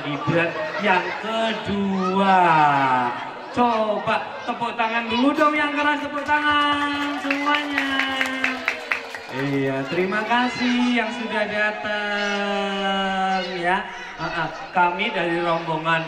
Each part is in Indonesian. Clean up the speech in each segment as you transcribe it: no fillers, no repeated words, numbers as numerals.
Gibran yang kedua. Coba tepuk tangan dulu dong yang keras, tepuk tangan semuanya. Iya, terima kasih yang sudah datang ya. Kami dari rombongan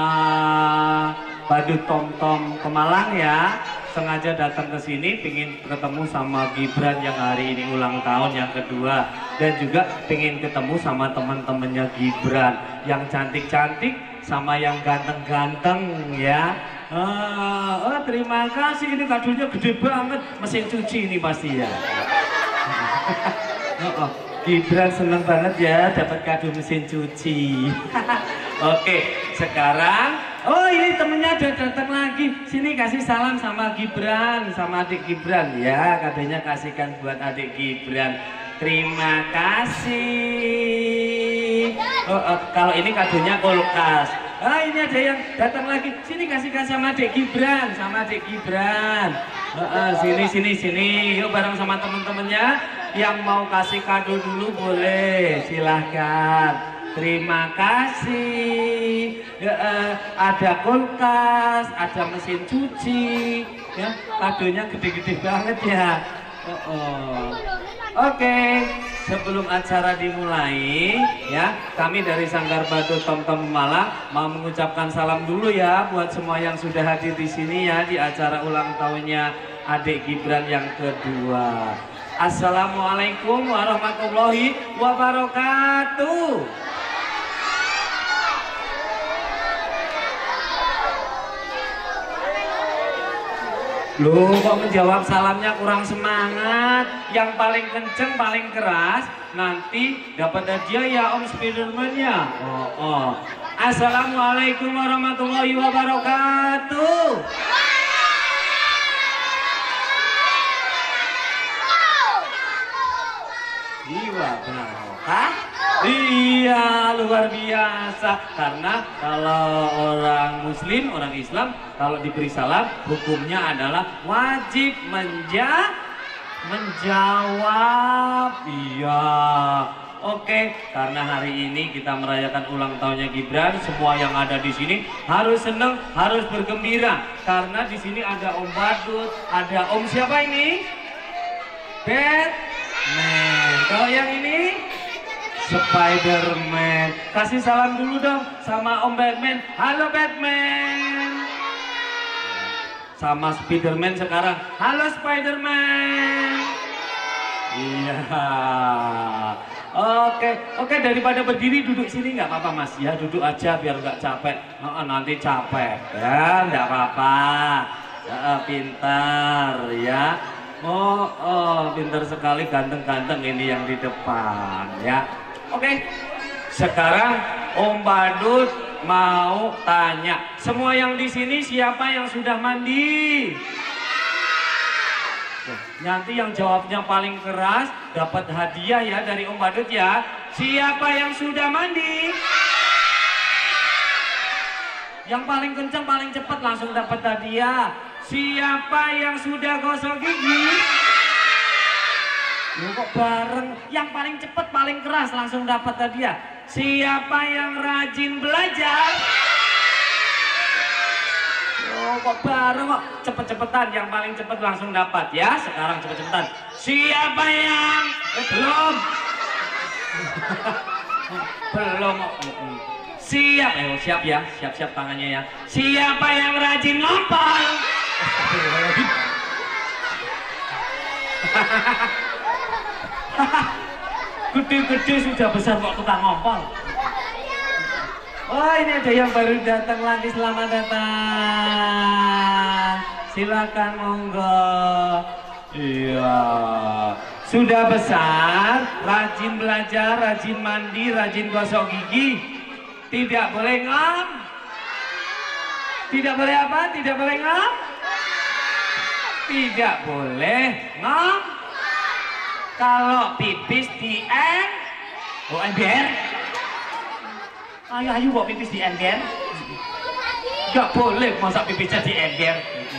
Badut Tomtom Pemalang ya, sengaja datang ke sini pingin ketemu sama Gibran yang hari ini ulang tahun yang kedua, dan juga pingin ketemu sama teman-temannya Gibran yang cantik-cantik sama yang ganteng-ganteng ya. Terima kasih, ini kadonya gede banget, mesin cuci ini pasti ya. Gibran seneng banget ya dapat kado mesin cuci. Oke, sekarang ini temennya udah datang lagi. Sini kasih salam sama Gibran, sama adik Gibran ya. Kadonya kasihkan buat adik Gibran. Terima kasih. Kalau ini kadonya kulkas. Ini ada yang datang lagi. Sini kasihkan sama adik Gibran, sama adik Gibran. Sini. Yuk bareng sama temen-temennya. Yang mau kasih kado dulu boleh, silahkan. Terima kasih. Ada kulkas, ada mesin cuci, ya. Kadonya gede-gede banget ya. Oke, sebelum acara dimulai, ya, kami dari Sanggar Badut Tomtom Pemalang mau mengucapkan salam dulu ya buat semua yang sudah hadir di sini ya di acara ulang tahunnya adik Gibran yang kedua. Assalamualaikum warahmatullahi wabarakatuh. Loh, kok menjawab salamnya kurang semangat? Yang paling kenceng, paling keras, nanti dapat hadiah ya Om Spiderman ya. Assalamualaikum warahmatullahi wabarakatuh. Jiwa barokah. Iya, luar biasa. Karena kalau orang Muslim, orang Islam, kalau diberi salam, hukumnya adalah wajib menjawab. Iya. Oke, karena hari ini kita merayakan ulang tahunnya Gibran, semua yang ada di sini harus senang, harus bergembira. Karena di sini ada Om Badut, ada Om siapa ini? Batman. Kalau yang ini Spiderman. Kasih salam dulu dong sama Om Batman. Halo Batman. Sama Spiderman sekarang. Halo Spiderman. Iya. Oke, daripada berdiri duduk sini nggak apa-apa Mas ya, duduk aja biar nggak capek. Nanti capek ya, nggak apa-apa. Pintar ya. Pintar sekali, ganteng-ganteng ini yang di depan ya. Oke, sekarang Om Badut mau tanya, semua yang di sini siapa yang sudah mandi? Nanti yang jawabnya paling keras dapat hadiah ya dari Om Badut ya. Siapa yang sudah mandi? Yang paling kencang, paling cepat langsung dapat hadiah. Siapa yang sudah gosok gigi? Loh, kok bareng? Yang paling cepat, paling keras langsung dapat hadiah. Siapa yang rajin belajar? Oh, kok bareng kok? Cepet-cepetan, yang paling cepat langsung dapat ya. Sekarang cepet-cepetan. Siapa yang belum? Belum. Siap, siap ya, siap-siap tangannya ya. Siapa yang rajin ngompol? Gede-gede sudah besar kok tukang ngompol. Oh, ini ada yang baru datang lagi, selamat datang. Silakan monggo. Iya. Sudah besar, rajin belajar, rajin mandi, rajin gosok gigi. Tidak boleh ngom. Tidak boleh apa? Tidak boleh ngom. Tidak boleh ngom. Kalau pipis di ember. Ayo kok pipis di ember. Gak boleh masa pipisnya di ember.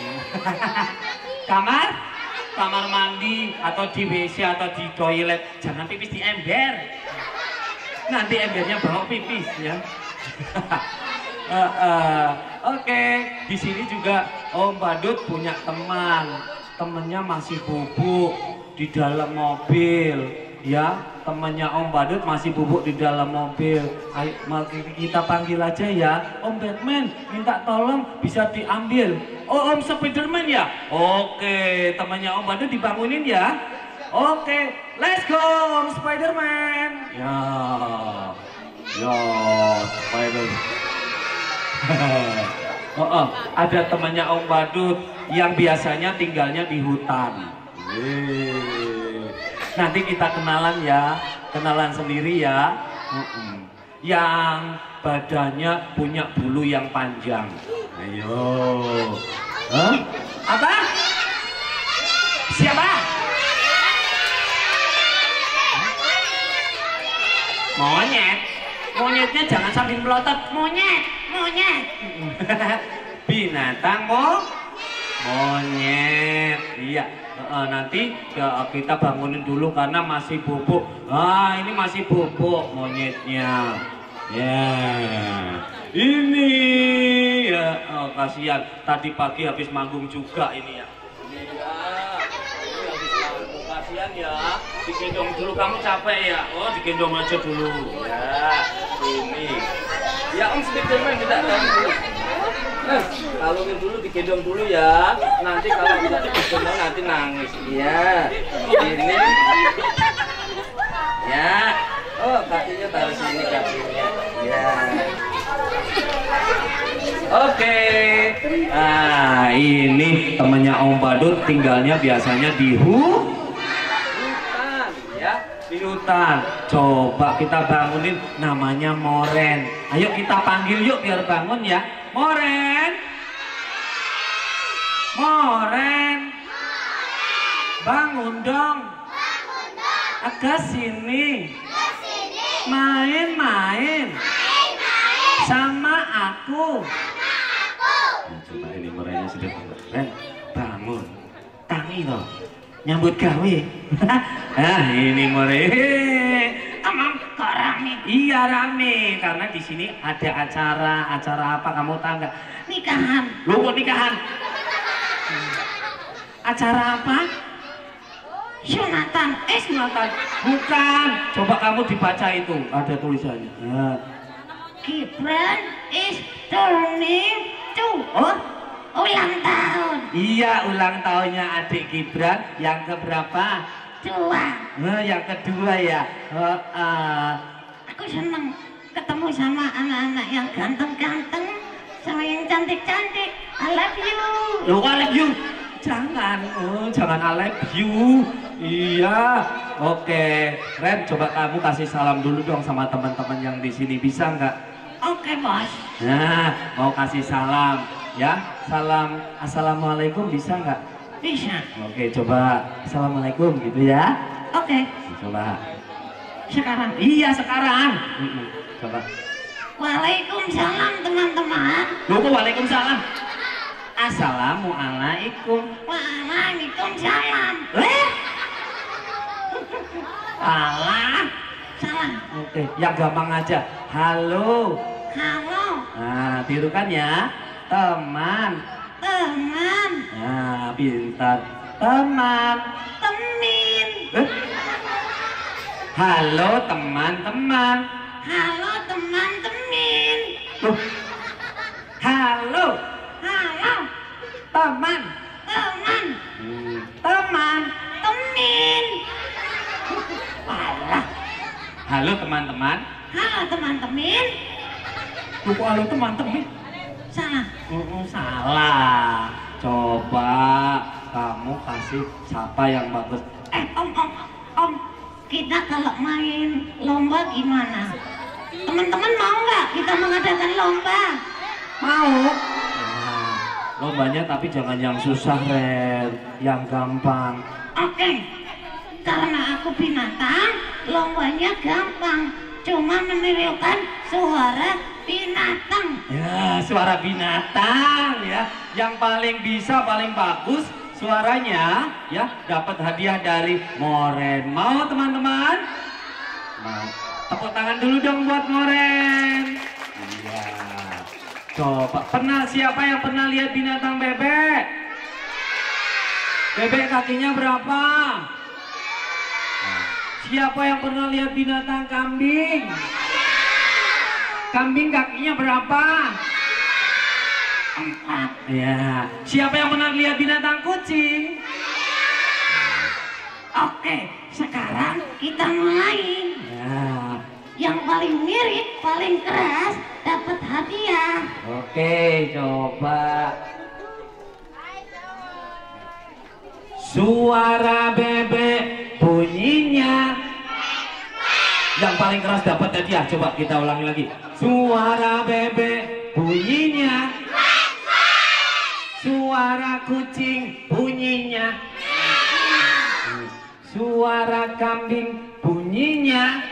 Kamar mandi atau di WC atau di toilet jangan pipis di ember. Nanti embernya bawa pipis ya. Oke, di sini juga Om Badut punya teman. Temennya masih bubuk di dalam mobil, ya. Temennya Om Badut masih bubuk di dalam mobil. Ayo, kita panggil aja ya. Om Batman, minta tolong bisa diambil. Oh, Om Spiderman ya? Oke, temannya Om Badut dibangunin ya. Oke, let's go Om Spiderman. Ya, ya Spiderman. Ada temannya Om Badut yang biasanya tinggalnya di hutan. Nanti kita kenalan ya, kenalan sendiri ya. Yang badannya punya bulu yang panjang. Ayo. Hah? Apa? Siapa? Monyet. Monyetnya jangan sambil melotot. Monyet, monyet. Binatang monyet. Iya. Nanti kita bangunin dulu karena masih bubuk. Ini masih bubuk monyetnya. Ini ya. Kasihan. Tadi pagi habis manggung juga ini ya. Kasihan ya, digendong dulu, kamu capek ya? Oh, digendong aja dulu ya. Ini ya Om Spiderman tidak tahu dulu. Kalungin dulu, digendong dulu ya. Nanti kalau tidak digendong nanti nangis. Iya. Ini ya. Oh, kakinya taruh sini kakinya. Ya. Oke. Nah, ini temannya Om Badut tinggalnya biasanya di hutan ya, di hutan. Coba kita bangunin, namanya Moren. Ayo kita panggil yuk biar bangun ya. Moren. Moren. Bangun dong. Agak sini. Main-main. Sama aku. Coba ini Morennya sudah bangun. Bangun. Tangi loh. Nyambut gawe. Ini Moren. Emang kok rame? Iya rame, karena di sini ada acara apa kamu tahu nggak? Nikahan. Lu mau nikahan? Acara apa? Sunatan. Sunatan. Bukan. Coba kamu dibaca itu, ada tulisannya. Gibran is turning to. Ulang tahun. Iya, ulang tahunnya adik Gibran yang keberapa? 2. Yang kedua ya. Aku seneng ketemu sama anak-anak yang ganteng-ganteng, sama yang cantik-cantik. I love you. Loh, I love you. Jangan, jangan I love you. Iya. Oke, Ren, coba kamu kasih salam dulu dong sama teman-teman yang di sini, bisa nggak? Oke, Bos. Nah, mau kasih salam ya. Salam assalamualaikum bisa nggak? Bisa. Oke, coba assalamualaikum gitu ya. Oke. Coba. Sekarang? Iya sekarang. Coba. Waalaikumsalam teman-teman. Loh, waalaikumsalam. Assalamualaikum. Waalaikumsalam. Salah. Salah. Oke, yang gampang aja. Halo. Halo. Nah, tirukan ya. Teman. Teman. Nah, pintar. Teman. Temin. Halo teman-teman. Halo teman-temin. Halo. Halo. Teman. Teman. Teman. Temin. Alah. Halo teman-teman. Halo teman-temin. Buku halo teman-temin. Salah. Salah. Coba kamu kasih siapa yang bagus. Om, kita kalau main lomba gimana? Teman-teman mau nggak kita mengadakan lomba? Mau. Nah, lombanya tapi jangan yang susah, Ren. Yang gampang. Oke. Karena aku binatang, lombanya gampang. Cuma menirukan suara binatang. Ya, suara binatang ya. Yang paling bisa, paling bagus suaranya ya, dapat hadiah dari Moren. Mau teman-teman? Mau. Tepuk tangan dulu dong buat Moren. Ya. Coba, siapa yang pernah lihat binatang bebek? Bebek kakinya berapa? Siapa yang pernah lihat binatang kambing? Kambing kakinya berapa? 4. Ya. Siapa yang pernah lihat binatang kucing? Oke, sekarang kita mulai. Ya. Yang paling mirip, paling keras dapat hadiah. Oke, coba. Suara bebek bunyinya. Yang paling keras dapat hadiah. Coba kita ulangi lagi. Suara bebek bunyinya. Suara kucing bunyinya. Suara kambing bunyinya.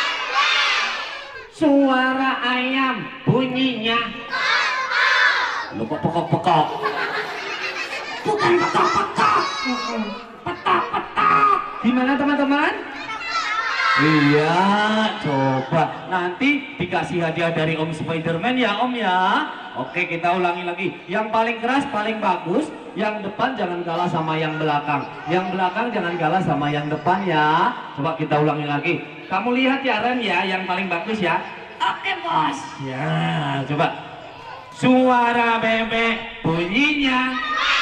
Suara ayam bunyinya. Lu kok pekok-pekok? Bukan petok-petok. Petok-petok. Gimana teman-teman? Iya, coba nanti dikasih hadiah dari Om Spiderman ya Om ya. Oke, kita ulangi lagi. Yang paling keras paling bagus. Yang depan jangan kalah sama yang belakang. Yang belakang jangan kalah sama yang depan ya. Coba kita ulangi lagi. Kamu lihat ya Ren ya, yang paling bagus ya. Oke bos. Ya, coba. Suara bebek bunyinya.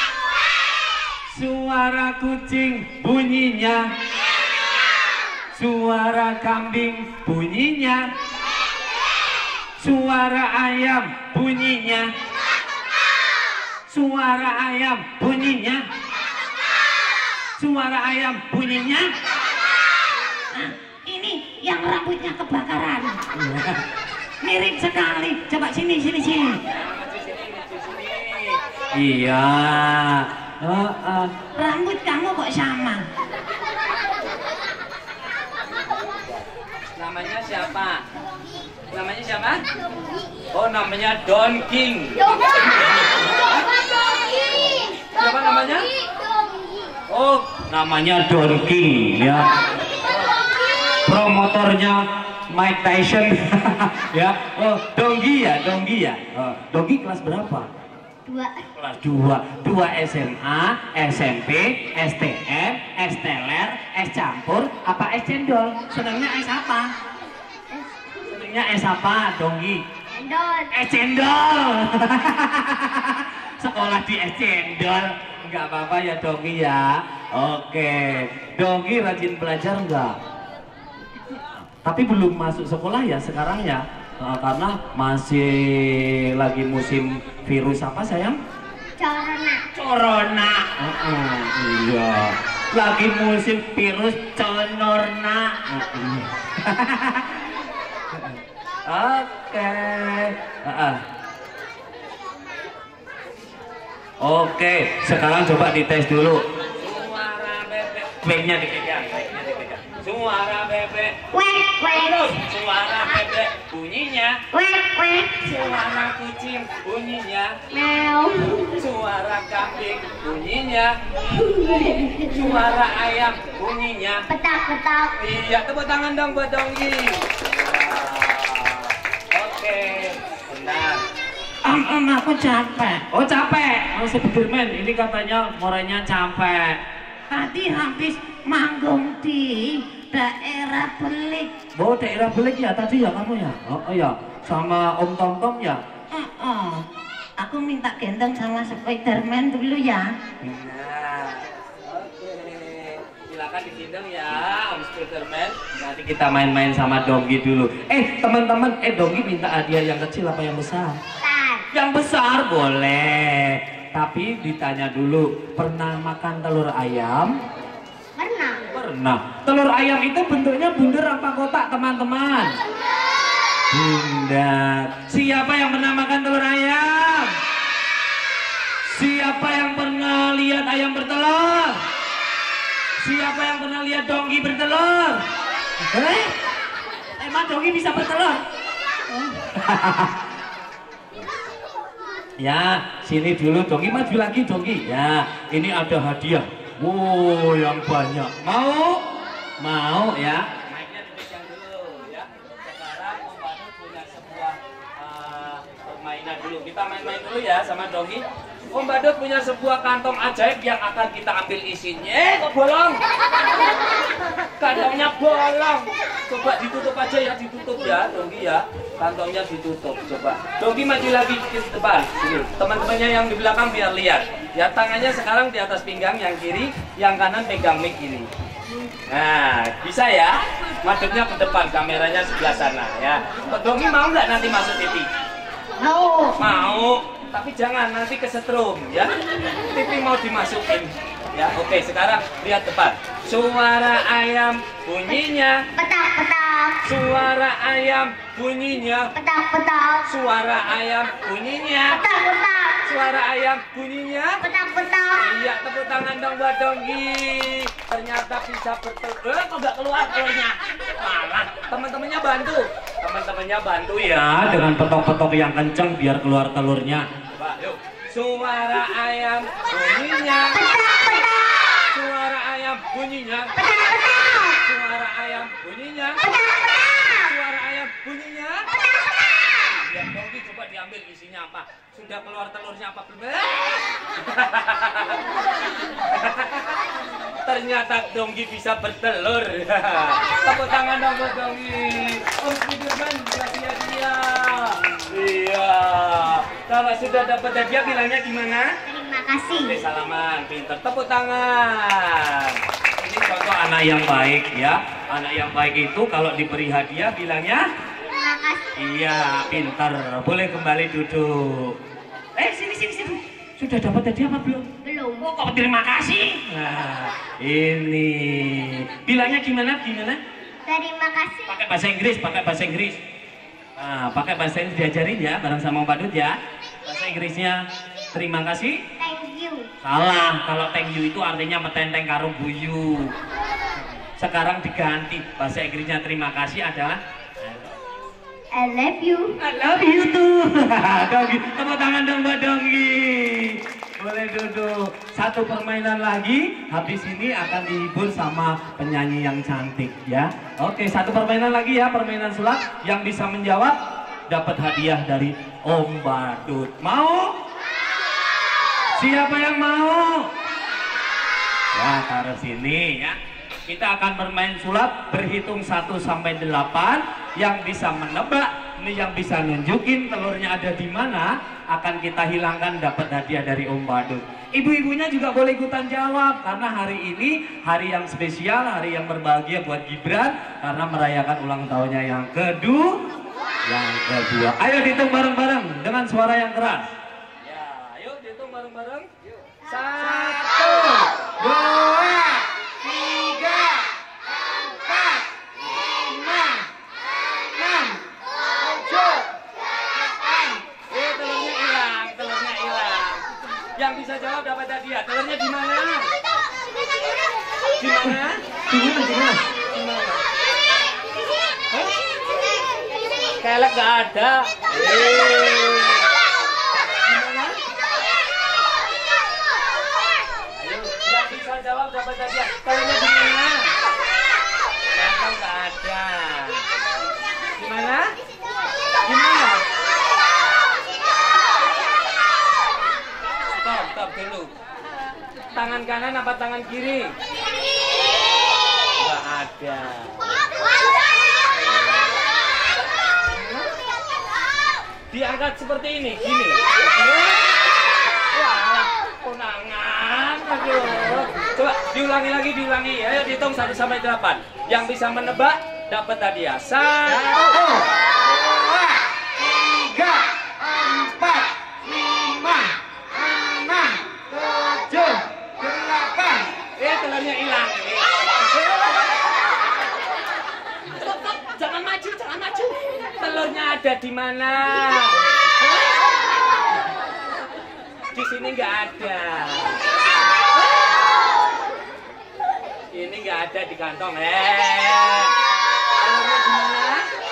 Suara kucing bunyinya. Suara kambing bunyinya. Suara ayam bunyinya. Suara ayam bunyinya. Suara ayam bunyinya. Nah, ini yang rambutnya kebakaran. Mirip sekali. Coba sini. Iya. Rambut kamu kok sama? Namanya siapa? Namanya siapa? Oh, namanya Don King. Siapa namanya? Oh, namanya Don King ya. Promotornya Mike Tyson. Ya. Oh, Donggi ya. Donggi kelas berapa? 2. Kelas 2. 2 SMA, SMP, STM, S teler, S campur, apa S cendol? Senangnya S apa? Senangnya S apa, Donggi? Cendol. Es cendol. Sekolah di es cendol. Enggak apa-apa ya Donggi ya. Oke. Donggi rajin belajar enggak? Tapi belum masuk sekolah ya sekarang ya. Karena masih lagi musim virus apa sayang? Corona. Iya. Lagi musim virus corona. Oke. Oke, sekarang coba dites dulu. Suara bebek. Mic-nya dipegang. Suara bebek. Suara bebek bunyinya. Suara kucing bunyinya. Suara kambing bunyinya. Suara ayam bunyinya. Petak-petak. Iya, tepuk tangan dong buat Donggi. Oke, bentar. Aku capek. Oh capek, Spiderman ini katanya morenya capek. Tadi habis manggung di daerah Belik. Oh daerah Belik ya tadi ya kamu ya? Oh iya, sama Om Tom Tom ya? Aku minta gendong sama Spiderman dulu ya. Nah, oke. Silakan digendong ya Om Spiderman. Nanti kita main-main sama Donggi dulu. Teman-teman, Donggi minta hadiah yang kecil apa yang besar? Yang besar boleh, tapi ditanya dulu, pernah makan telur ayam? Pernah. Telur ayam itu bentuknya bundar apa kotak teman-teman? Bundar. Siapa yang pernah makan telur ayam? Siapa yang pernah lihat ayam bertelur? Siapa yang pernah lihat Donggi bertelur? Emang Donggi bisa bertelur? Ya, sini dulu Donggi, maju lagi Donggi. Ya, ini ada hadiah. Wow, yang banyak. Mau? Mau ya? Mic-nya dipegang dulu ya. Sekarang Om Banu punya sebuah mainan dulu. Kita main-main dulu ya sama Dongki. Om Badut punya sebuah kantong ajaib yang akan kita ambil isinya. Kok bolong? Kantongnya bolong. Coba ditutup aja ya, ditutup ya, Dongki ya. Kantongnya ditutup. Coba. Dongki maju lagi ke depan. Teman-temannya yang di belakang biar lihat. Ya, tangannya sekarang di atas pinggang, yang kiri, yang kanan pegang mic ini. Nah, bisa ya? Madepnya ke depan, kameranya sebelah sana ya. Dongki mau nggak nanti masuk TV? Mau. Mau. Tapi jangan nanti kesetrum ya. TV mau dimasukin. Ya, oke, sekarang lihat depan. Suara ayam bunyinya. Petak-petak. Suara ayam bunyinya. Petak-petak. Suara ayam bunyinya. Petak-petak. Suara ayam bunyinya. Petak-petak. Iya, tepuk tangan dong buat Dongki. Ternyata bisa bertelur. Kok nggak keluar telurnya? Malah teman-temannya bantu. Teman-temannya bantu ya. Ya, dengan petok-petok yang kenceng biar keluar telurnya. Coba, yuk. Suara ayam bunyinya. Petak-petak. Suara ayam bunyinya. Petak-petak. Suara ayam bunyinya. Petak-petak. Suara ayam bunyinya. Petak-petak. Ya, Dongki coba diambil isinya apa? Sudah keluar telurnya apa belum? Ternyata Dongki bisa bertelur. Tepuk tangan dong buat Dongki. Om Spiderman kasih hadiah. Iya. Kalau sudah dapat hadiah bilangnya gimana? Terima kasih. Oke, salaman, pinter. Tepuk tangan. Ini contoh anak yang baik ya. Anak yang baik itu kalau diberi hadiah bilangnya Terima kasih. iya, pinter. Boleh kembali duduk. Sini. Sudah dapat hadiah apa belum? Belum. Oh, kok terima kasih. Nah, ini. Bilangnya gimana? Terima kasih. Pakai bahasa Inggris. Nah, pakai bahasa Inggris diajarin ya, bareng sama Om Badut ya. Bahasa Inggrisnya terima kasih. Thank you. Salah, kalau thank you itu artinya metenteng karo buyu. Sekarang diganti, bahasa Inggrisnya terima kasih adalah I love you. I love you tuh. Dongki, tepuk tangan dong buat Dongki. Boleh duduk. Satu permainan lagi, habis ini akan dihibur sama penyanyi yang cantik ya. Oke, satu permainan lagi ya, permainan sulap. Yang bisa menjawab dapat hadiah dari Om Badut. Mau? Siapa yang mau? Ya, taruh sini ya. Kita akan bermain sulap berhitung 1 sampai 8. Yang bisa menebak, ini yang bisa nunjukin telurnya ada di mana, akan kita hilangkan dapat hadiah dari Om Badut. Ibu-ibunya juga boleh ikutan jawab karena hari ini hari yang spesial, hari yang berbahagia buat Gibran karena merayakan ulang tahunnya yang kedua. Ayo dihitung bareng-bareng dengan suara yang keras. Ya, ayo dihitung bareng-bareng. 1, 1, 2, 3, 4, 5, 6, 7, 8. Telurnya hilang. Yang bisa jawab dapat hadiah. Telurnya di mana? Di mana? Kelek nggak ada. Gimana? Ayo, yang bisa jawab dapat hadiah. Telurnya di mana? Kelek nggak ada. Gimana? Gimana? Stop dulu. Tangan kanan apa tangan kiri? Nggak ada. Diangkat seperti ini, gini. Wah, konangan. Aduh. Coba diulangi lagi. Ayo dihitung 1 sampai 8. Yang bisa menebak dapat hadiah. 1, 2, 3, 4, 5, 6, 7, 8. Telurnya hilang. Stop. Jangan maju. Telurnya ada di mana? Di sini nggak ada. Ini nggak ada di kantong. Telurnya di mana?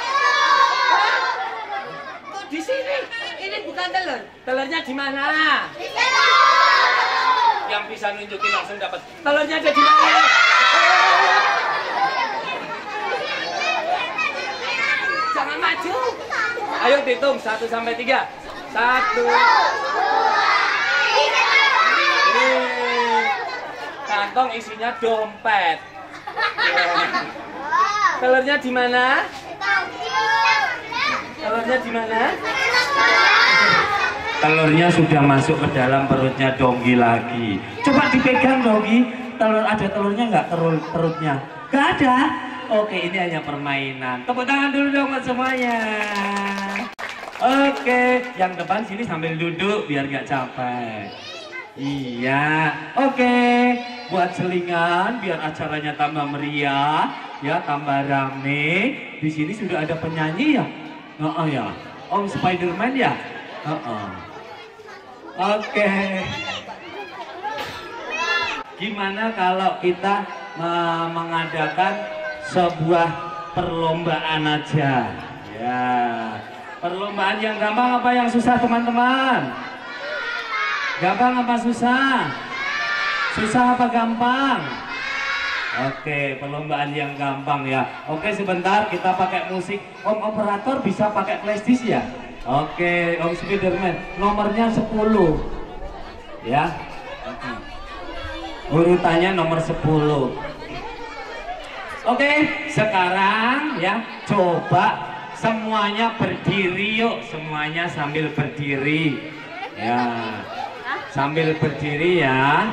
Kok di sini? Ini bukan telur. Telurnya di mana? Yang bisa nunjukin langsung dapat. Telurnya ada di mana? Jangan maju. Ayo dihitung 1 sampai 3. 1. Kantong isinya dompet. Telurnya di mana? Telurnya di mana? Telurnya sudah masuk ke dalam perutnya Donggi lagi. Coba dipegang Donggi. Ada telurnya nggak perutnya? Nggak ada. Oke, ini hanya permainan. Tepuk tangan dulu dong buat semuanya. Oke, yang depan sini sambil duduk biar nggak capek. Iya, oke. Buat selingan biar acaranya tambah meriah, ya tambah rame. Di sini sudah ada penyanyi ya? Oh ya, Om Spiderman ya? Oke. Gimana kalau kita mengadakan sebuah perlombaan aja? Ya, perlombaan yang gampang apa yang susah teman-teman? Gampang apa susah? Susah apa gampang? Oke, perlombaan yang gampang ya. Oke, sebentar kita pakai musik. Om operator bisa pakai flashdisk ya? Oke, Om Spiderman nomornya 10 ya. Urutannya nomor 10. Oke, sekarang ya coba semuanya berdiri yuk. Semuanya sambil berdiri ya. Sambil berdiri ya.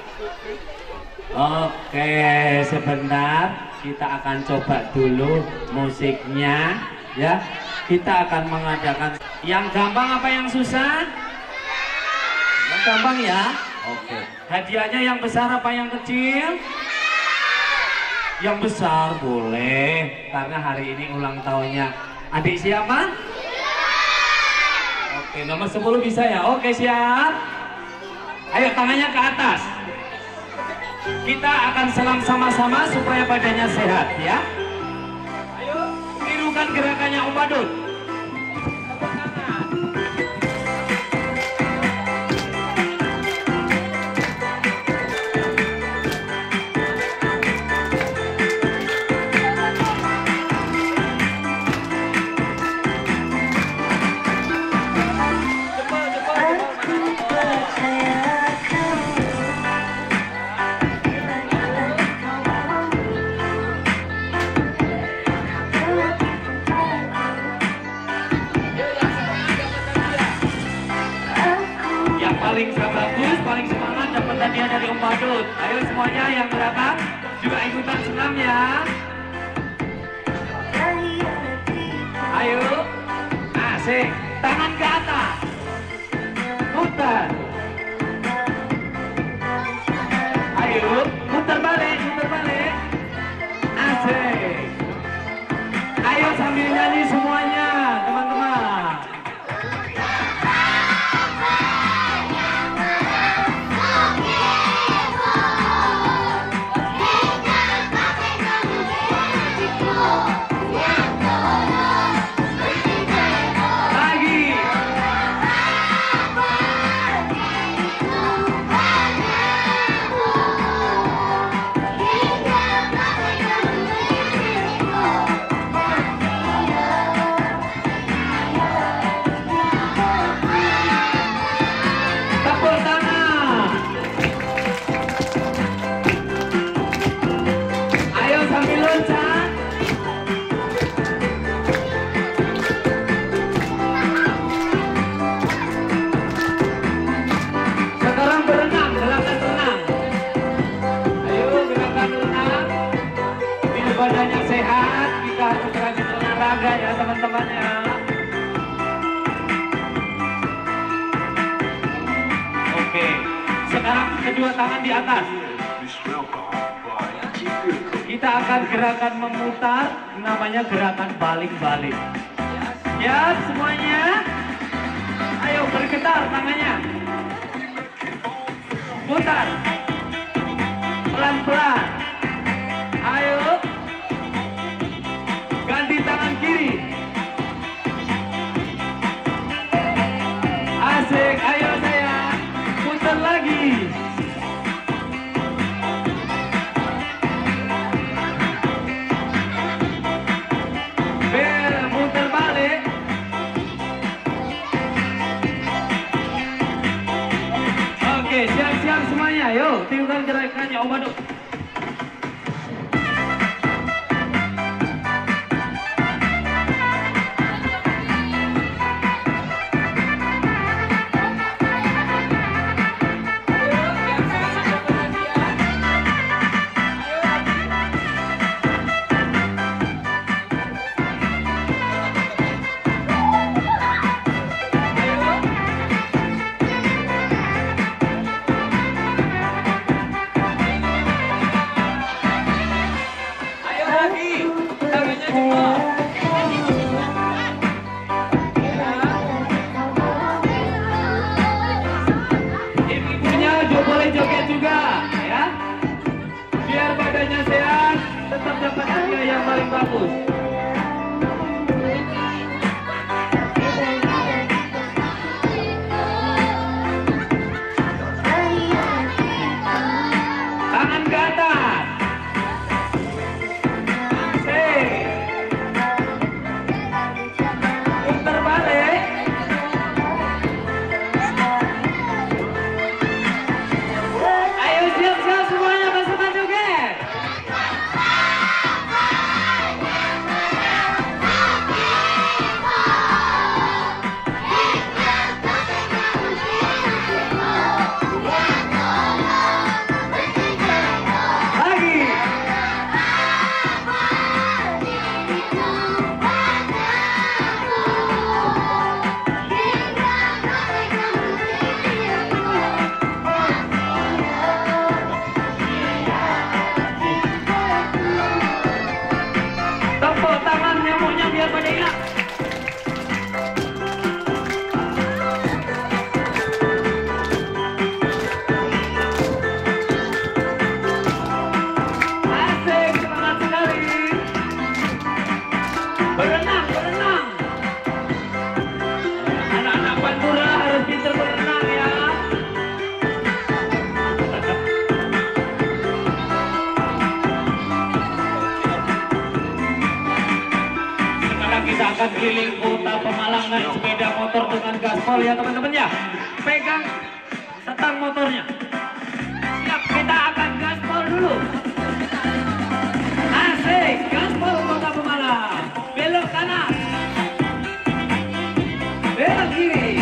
Oke, sebentar kita akan coba dulu musiknya ya. Kita akan mengadakan yang gampang apa yang susah? Yang gampang ya. Oke. Hadiahnya yang besar apa yang kecil? Yang besar boleh, karena hari ini ulang tahunnya adik siapa? Oke, nomor 10 bisa ya. Oke, siap. Ayo tangannya ke atas. Kita akan selam sama-sama supaya badannya sehat ya. Ayo, tirukan gerakannya Om Badut. Paling bagus, paling semangat dapat hadiah dari Om Badut. Ayo semuanya yang berangkat juga ikutan senam ya. Ayo, asik, tangan ke atas, putar. Ayo, putar balik, asik. Ayo sambil nyanyi semuanya, teman-teman. Badannya sehat, kita harus rajin olahraga ya teman-teman ya. Oke, sekarang kedua tangan di atas. Kita akan gerakan memutar, namanya gerakan baling-baling. Siap semuanya? Ayo bergetar tangannya. Putar. Pelan-pelan. Ayo. Ganti tangan kiri. Asik, ayo sayang. Putar lagi. Muter balik. Ayo, tiupkan gerakannya Om Badut. Akan keliling kota Pemalang naik sepeda motor dengan gaspol ya teman-teman ya. Pegang setang motornya. Siap, kita akan gaspol dulu. Asik, gaspol kota Pemalang. Belok kanan. Belok kiri.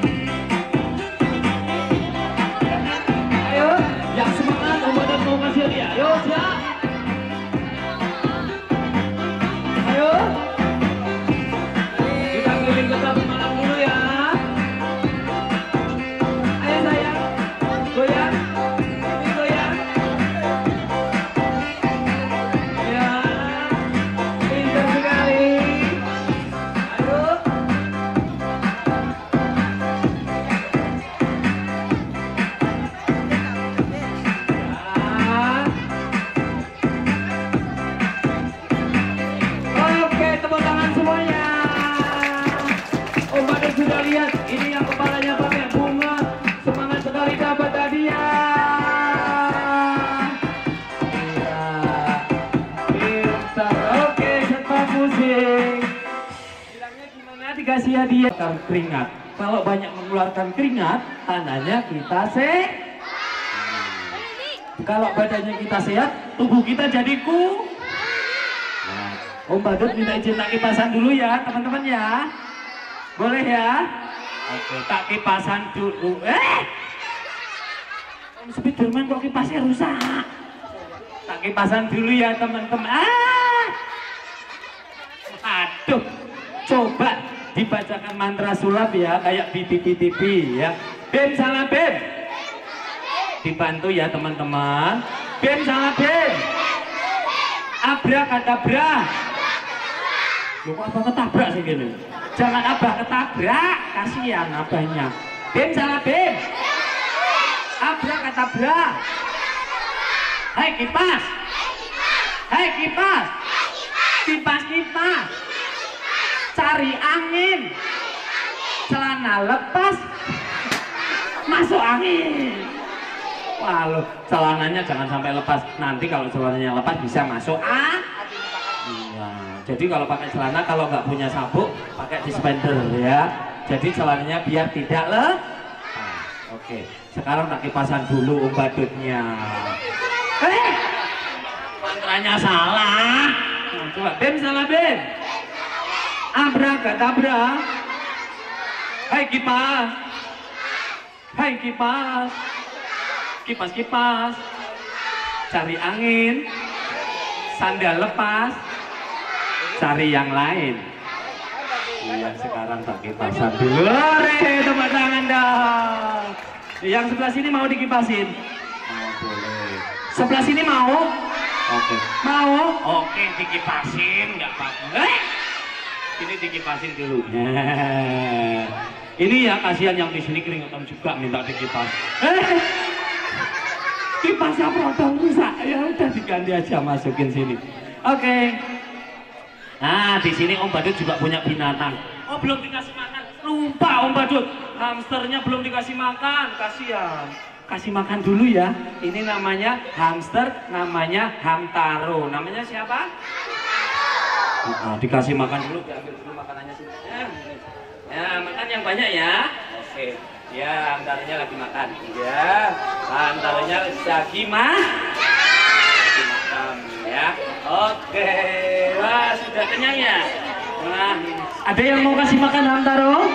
Ayo, yang semangat Om Badut mau ngasih dia. Ayo, siap. Ayo. Kota Pemalang dulu ya. Ayo sayang, goyang, ini goyang. Ya, pintar sekali. Ayo. Oke, tepuk tangan semuanya. Om Badut sudah lihat, ini yang kepalanya pakai bunga, semangat sekali dapat hadiah. Pintar, oke, setelah musik. Bilangnya gimana dikasih hadiah? Keringat. Kalau banyak mengeluarkan keringat, tandanya kita sehat. Kalau badannya kita sehat, tubuh kita jadi kuat. Om Badut minta izin tak kipasan dulu ya, teman-teman ya. Boleh ya? Oke, tak kipasan dulu. Om Spiderman kok kipasnya rusak? Tak kipasan dulu ya teman-teman. Aduh, coba dibacakan mantra sulap ya, kayak di TV ya. Bim salah bim. Dibantu ya teman-teman. Bim salah bim. Abrakadabra. Loh kok abah ketabrak sih gini? Jangan abah ketabrak, kasihan abahnya. Bim salah bim. Abrakadabra. Hai kipas. Hai kipas. Kipas kipas. Cari angin. Celana lepas. Masuk angin. Waduh, celananya jangan sampai lepas. Nanti kalau celananya lepas bisa masuk iya. Jadi kalau pakai celana, kalau nggak punya sabuk, pakai dispenser ya. Jadi celananya biar tidak lepas. Oke, sekarang tak kipasan dulu badutnya. Mantranya salah. Nah, coba Ben salah Ben. Abrakadabra. Hai kipas. Hai kipas. Kipas-kipas. Cari angin. Sandal lepas. Cari yang lain. Iya, sekarang tak kipasan dulu. Tepuk tangan dong. Yang sebelah sini mau dikipasin? Oh, boleh. Sebelah sini mau? Oke. Mau? Oke, dikipasin, nggak apa-apa. Ini dikipasin dulu. Ini ya kasihan yang di sini keringetan juga minta dikipas. Kipasnya potong rusak. Ya udah diganti aja, masukin sini. Oke. Nah, di sini Om Badut juga punya binatang. Oh, belum dikasih makan. Lupa Om Badut. Hamsternya belum dikasih makan. Kasihan. Kasih makan dulu ya. Ini namanya hamster, namanya Hamtaro. Namanya siapa? Dikasih makan dulu, diambil dulu makanannya sini. Ya, makan yang banyak ya. Oke. Ya, Hamtaronya lagi makan. Ya, Hamtaronya lagi makan ya. Oke. Wah, sudah kenyang ya. Wah, ada yang mau kasih makan Hamtaro?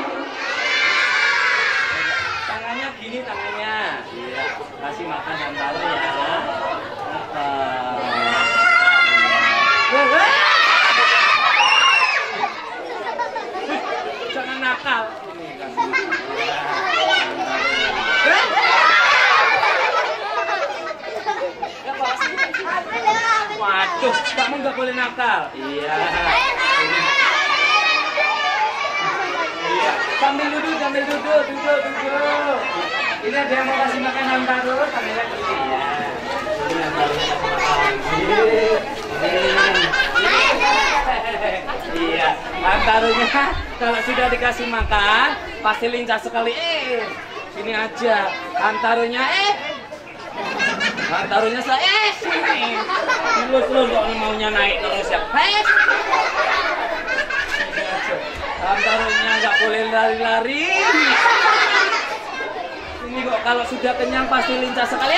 Tangannya gini tangannya. Iya, kasih makan Hamtaro ya. Jangan nakal. Waduh, kamu nggak boleh nakal. Iya. Iya. Sambil duduk, duduk. Ini ada yang mau kasih makan Hamtaro, tangannya gini ya. Ini Hamtaronya kasih makan. Iya, Hamtaronya kalau sudah dikasih makan pasti lincah sekali. Sini aja. Hamtaronya Hamtaronya sini. Terus kok maunya naik terus ya. Hamtaronya nggak boleh lari-lari. Ini kok kalau sudah kenyang pasti lincah sekali.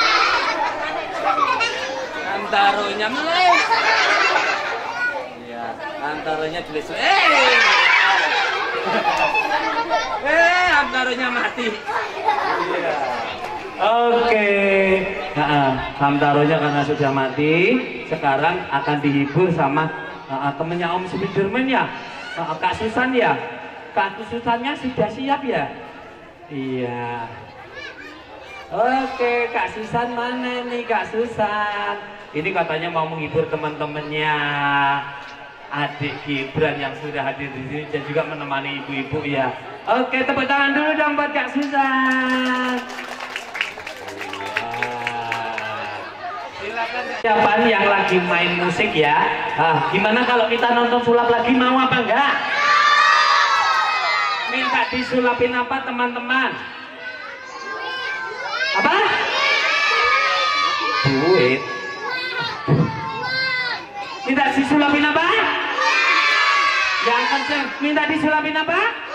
Hamtaronya melek. Iya, Hamtaronya jelas. Hamtaronya mati. Iya. Oke. Hamtaronya karena sudah mati, sekarang akan dihibur sama temennya Om Spiderman ya. Kak Susan ya. Kak Susannya sudah siap ya? Iya. Oke, Kak Susan mana nih Kak Susan? Ini katanya mau menghibur teman-temannya adik Gibran yang sudah hadir di sini dan juga menemani ibu-ibu ya. Oke, tepuk tangan dulu dong buat Kak Susan. Silakan siapa yang lagi main musik ya. Gimana kalau kita nonton sulap lagi, mau apa enggak? Minta disulapin apa teman-teman? Apa? Duit. Minta disulapin apa? Yang kenceng. Minta disulapin apa?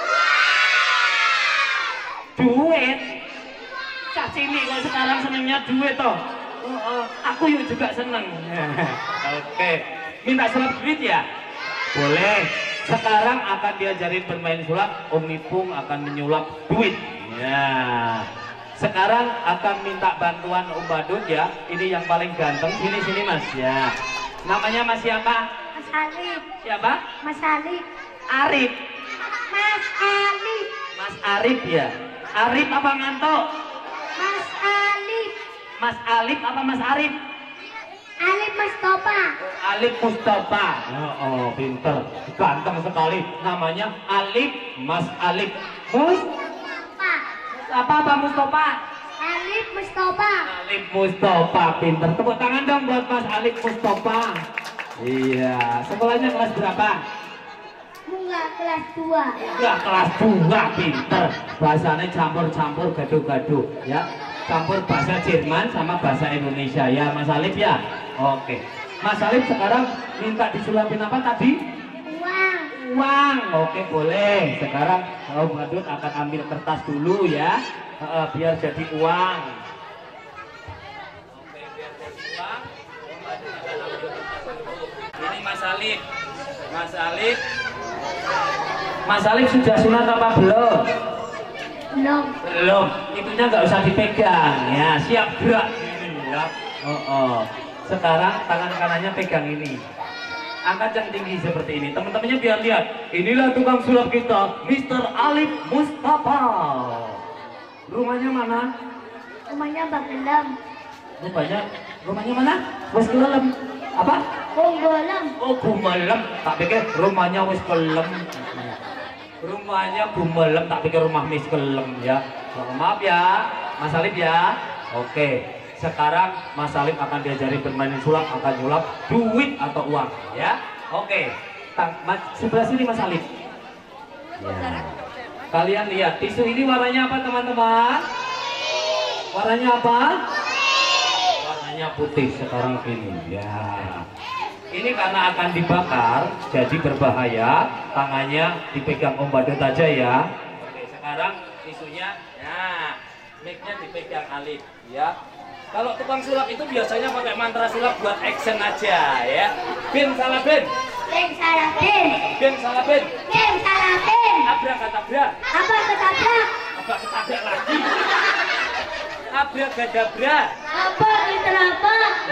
Duit. Cak cilik kok sekarang senengnya duit toh. Aku juga seneng. Oke. Minta sulap duit ya? Boleh. Sekarang akan diajarin bermain sulap. Om Ipung akan menyulap duit. Ya. Sekarang akan minta bantuan Om Badut ya. Ini yang paling ganteng. Sini Mas ya. Namanya Mas siapa? Mas Alif. Siapa? Mas Alif. Arif. Mas Alif. Mas Arif ya. Arif apa ngantuk? Mas Alif. Mas Alif apa Mas Arif? Alif Mustafa. Alif Mustafa. Oh, pinter, ganteng sekali. Namanya Alif, Mas Alif. Mustafa. Apa Mustafa? Alif Mustafa. Alif Mustafa, pinter. Tepuk tangan dong buat Mas Alif Mustafa. Iya, sekolahnya kelas berapa? Enggak, kelas 2. Enggak, kelas 2, pinter. Bahasanya campur-campur, gaduh-gaduh ya. Campur bahasa Jerman sama bahasa Indonesia ya Mas Alif ya. Oke. Mas Alif sekarang minta disulapin apa tadi? Uang. Uang. Oke, boleh. Sekarang Om Badut akan ambil kertas dulu ya. Biar jadi uang. Oke, biar jadi uang. Om Badut akan ambil kertas dulu. Ini Mas Alif. Mas Alif. Mas Alif sudah sunat apa belum? Belum. Belum. Itunya nggak usah dipegang ya. Siap gerak ini ya. Sekarang tangan kanannya pegang ini. Angkat yang tinggi seperti ini. Teman-temannya biar lihat. Inilah tukang sulap kita, Mr. Alif Mustafa. Rumahnya mana? Rumahnya Bagelem. Rumahnya mana? Wes kelem. Apa? Gonggolam. Oh, Gumelem. Tak pikir rumahnya wes kelem. Rumahnya Gumelem, tak pikir rumah Miss Kelem ya. Maaf ya, Mas Alif ya. Oke, sekarang Mas Alif akan diajari bermain sulap, akan nyulap duit atau uang ya. Oke, sebelah sini Mas Alif. Ya. Kalian lihat tisu ini warnanya apa teman-teman? Warnanya apa? Warnanya putih sekarang ini ya. Ini karena akan dibakar, jadi berbahaya. Tangannya dipegang Om Badut aja ya. Oke, sekarang tisunya, nah, mic-nya dipegang Alif ya. Kalau tukang sulap itu biasanya pakai mantra sulap buat action aja ya. Bin salah bin. Bin salah bin. Bin salah bin. Bin salah bin. Abrakadabra. Apa ketabrak? Apa ketabrak lagi? Abrakadabra. Apa keterapa?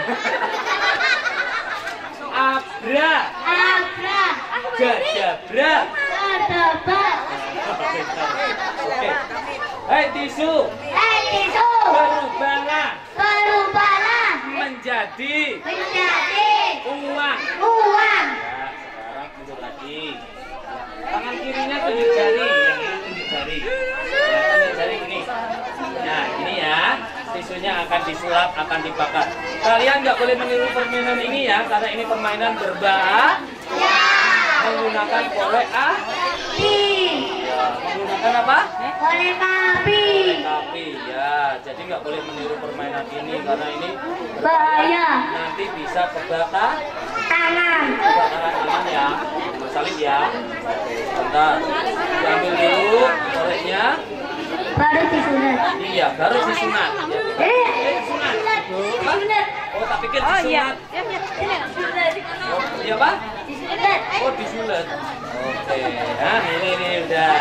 Abra. Abra. Gadabra. Kedabrak. Oke. Hei tisu. Tisu. Berubahlah Berubahlah menjadi uang. uang. Ya, sekarang mundur lagi. Tangan kirinya tunjuk jari, yang ini tunjuk jari. Ya, tunjuk jari ini. Nah, ini ya. Tisunya akan disulap, akan dibakar. Kalian nggak boleh meniru permainan ini ya, karena ini permainan berbahaya. Menggunakan korek api. Ya, menggunakan apa? Korek api. Tapi ya, jadi nggak boleh meniru permainan ini karena ini Bahaya. nanti bisa kebakar Tangan. kebakaran tangan ya. Mas Alif ya. Oke, sebentar. Diambil dulu koreknya. Baru disunat. Iya, baru disunat. Sunat. Disunat. Oh, tak pikir disunat. Oh, iya Pak? Disunat. Oh, disunat. Oke, nah ini udah.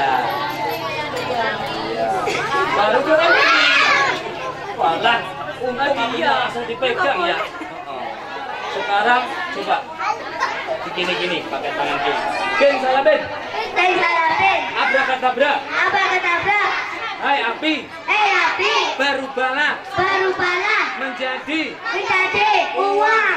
Iya. Baru kurang ini. Walah, untuk iya langsung dipegang ya. Sekarang coba gini pakai tangan kiri. Ben salah ben. Ben salah ben. Abrakadabra. Apa ketabrak? Hai api. Api. Berubahlah Berubahlah menjadi uang.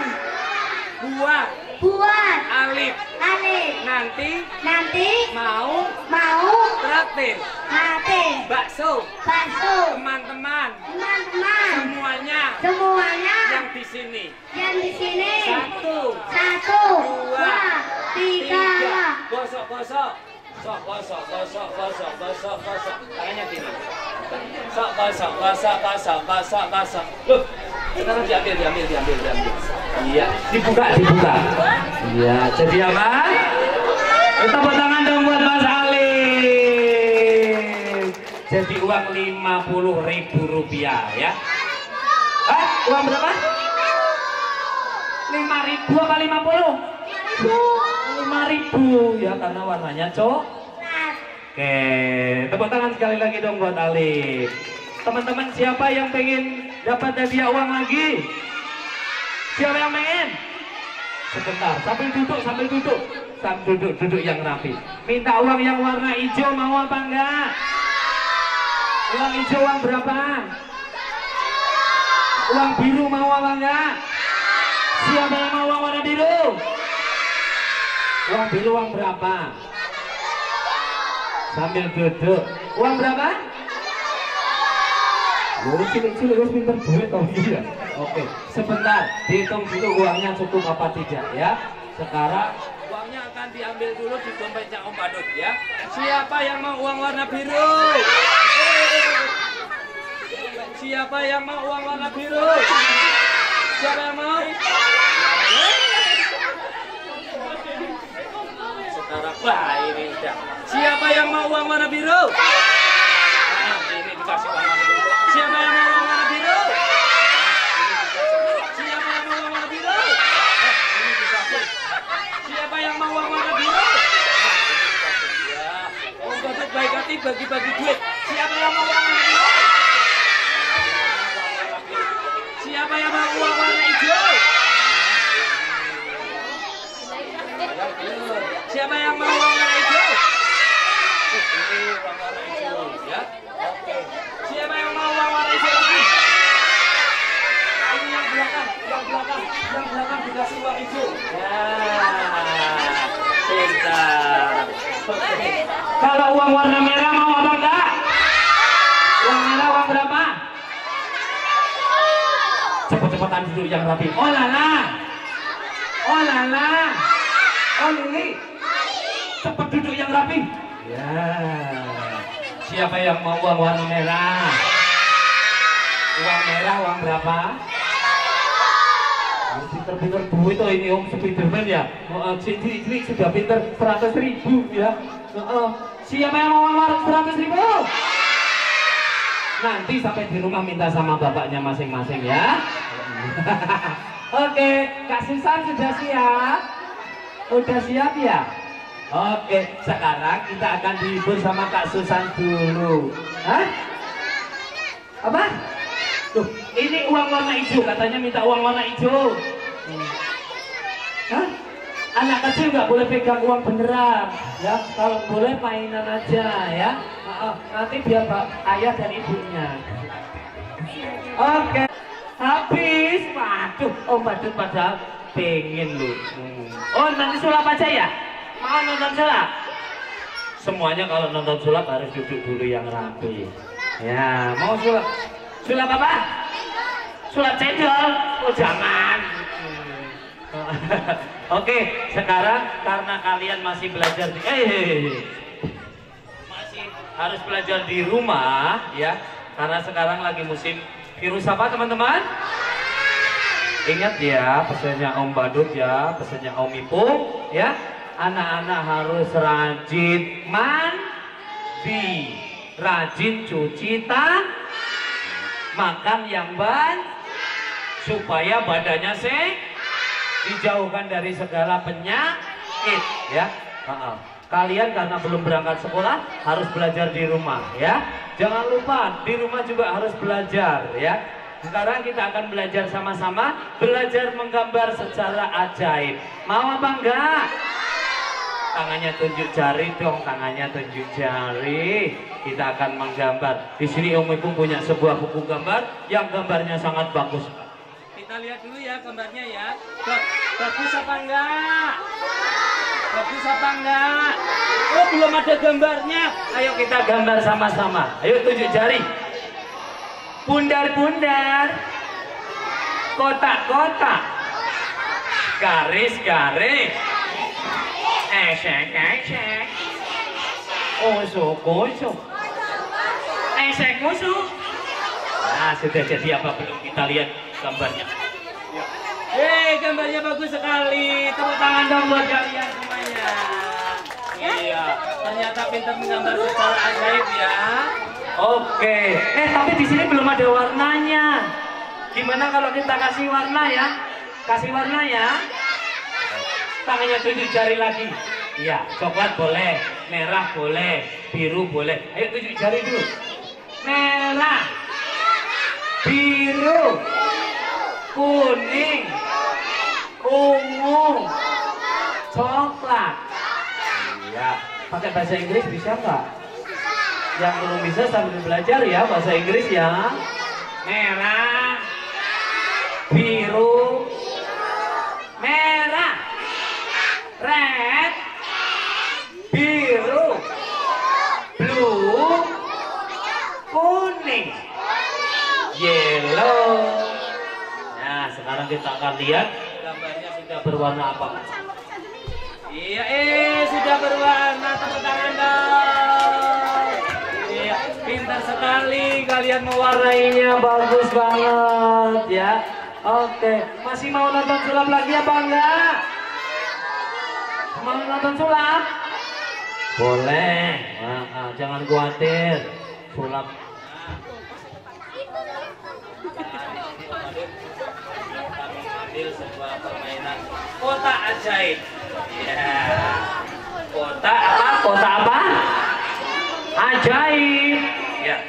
buat Buat Alif. Nanti mau traktir hati. bakso Bakso. teman-teman Teman-teman. semuanya yang di sini. Yang di sini. Satu, Dua, tiga. gosok. Sok gosok. Tangannya gini. Sok gosok. Loh, sekarang diambil. Iya, dibuka. Iya, jadi apa? Tepuk tangan dong buat Mas Alif. Jadi uang Rp50.000 ya. Uang berapa? 5.000 apa 50? 5.000 ya, karena warnanya coklat. Oke, tepuk tangan sekali lagi dong buat Alif. Teman-teman, siapa yang pengen dapat hadiah uang lagi? Siapa yang pengen? Sebentar, sambil duduk yang rapi. Minta uang yang warna hijau, mau apa enggak? Uang hijau uang berapa? Uang biru mau apa enggak? Siapa yang mau uang warna biru? Uang biru uang berapa? Sambil duduk. Uang berapa? Cilik-cilik wis pinter duit tau ya. Oke, sebentar dihitung dulu uangnya cukup apa tidak ya. Sekarang uangnya akan diambil dulu di dompetnya Om Badut ya. Siapa yang mau uang warna biru? Siapa yang mau uang warna biru? Siapa yang mau? Sarah. Wah, ini udah. Siapa yang mau uang warna biru? Nah, ini dikasih uang warna biru. Siapa yang mau uang warna biru? Siapa yang mau uang warna biru? Ini dikasih. Siapa yang mau uang warna biru? Ya. Oh, Bapak baik hati bagi-bagi duit. Siapa yang mau uang warna biru? Siapa yang mau uang warna hijau? Siapa yang mau uang warna hijau? Ini uang warna hijau, ya. Oke. Siapa yang mau uang warna hijau lagi? Ini yang belakang dikasih uang hijau. Ya, pintar. Oke. Kalau uang warna merah mau apa enggak? Uang merah uang berapa? Cepet-cepetan duduk yang rapi. Oh lala, oh lala, oh Lili, cepet duduk yang rapi. Ya. Siapa yang mau uang warna merah? Uang merah uang berapa? Pinter-pinter duit tuh ini Om Spiderman ya. Ini sudah pinter 100.000 ya. Siapa yang mau uang 100.000? Nanti sampai di rumah minta sama bapaknya masing-masing ya. Oke, Kak Susan sudah siap? Udah siap ya? Oke, sekarang kita akan dihibur sama Kak Susan dulu. Hah? Apa? Tuh, ini uang warna hijau, katanya minta uang warna hijau. Hah? Anak kecil nggak boleh pegang uang beneran, ya. Kalau boleh mainan aja, ya. Nanti biar ayah dan ibunya. Oke, habis. Waduh, Om Badut pada pengen lu. Oh, nanti sulap aja ya? Mau nonton sulap? Semuanya kalau nonton sulap harus duduk dulu yang rapi. Ya, mau sulap? Sulap apa? Sulap cendol? Oh, jangan. Oke, sekarang karena kalian masih belajar di masih harus belajar di rumah ya, karena sekarang lagi musim virus apa teman-teman? Ingat ya pesannya Om Badut ya, pesannya Om Ipung ya, anak-anak harus rajin mandi, rajin cuci tangan, makan yang banyak supaya badannya sehat, dijauhkan dari segala penyakit ya. Kalian karena belum berangkat sekolah harus belajar di rumah ya. Jangan lupa di rumah juga harus belajar ya. Sekarang kita akan belajar sama-sama, belajar menggambar secara ajaib. Mau apa enggak? Tangannya tunjuk jari dong, tangannya tunjuk jari. Kita akan menggambar. Di sini Om Ipung punya sebuah buku gambar yang gambarnya sangat bagus. Kita lihat dulu ya gambarnya ya. Bagus apa enggak? Bagus apa enggak? Oh, belum ada gambarnya. Ayo kita gambar sama-sama. Ayo tunjuk jari. Bundar-bundar, kotak-kotak, garis-garis, esek-esek, usuk-usuk, esek-usuk. Nah, sudah jadi apa belum? Kita lihat gambarnya. Gambarnya bagus sekali. Tepuk tangan dong buat kalian semuanya. Iya, ternyata pintar menggambar secara ajaib ya. Oke. Tapi di sini belum ada warnanya. Gimana kalau kita kasih warna ya? Kasih warna ya. Tangannya tunjuk jari lagi. Iya, coklat boleh, merah boleh, biru boleh. Ayo tunjuk jari dulu. Merah, biru, kuning, ungu, coklat. Iya, pakai bahasa Inggris bisa nggak? Yang belum bisa sambil belajar ya bahasa Inggris ya. Merah, biru, merah, red, biru, blue, kuning, yellow. Nah, sekarang kita akan lihat gambarnya sudah berwarna apa. Iya, sudah berwarna. Tepuk tangan dong. Iya, pintar sekali kalian mewarnainya, bagus banget ya. Oke, masih mau nonton sulap lagi apa enggak? Mau nonton sulap? Boleh. Nah, jangan khawatir. Sulap. Ambil sebuah permainan kotak ajaib. Ya. Kotak apa? Kota apa? Ajaib. Ya.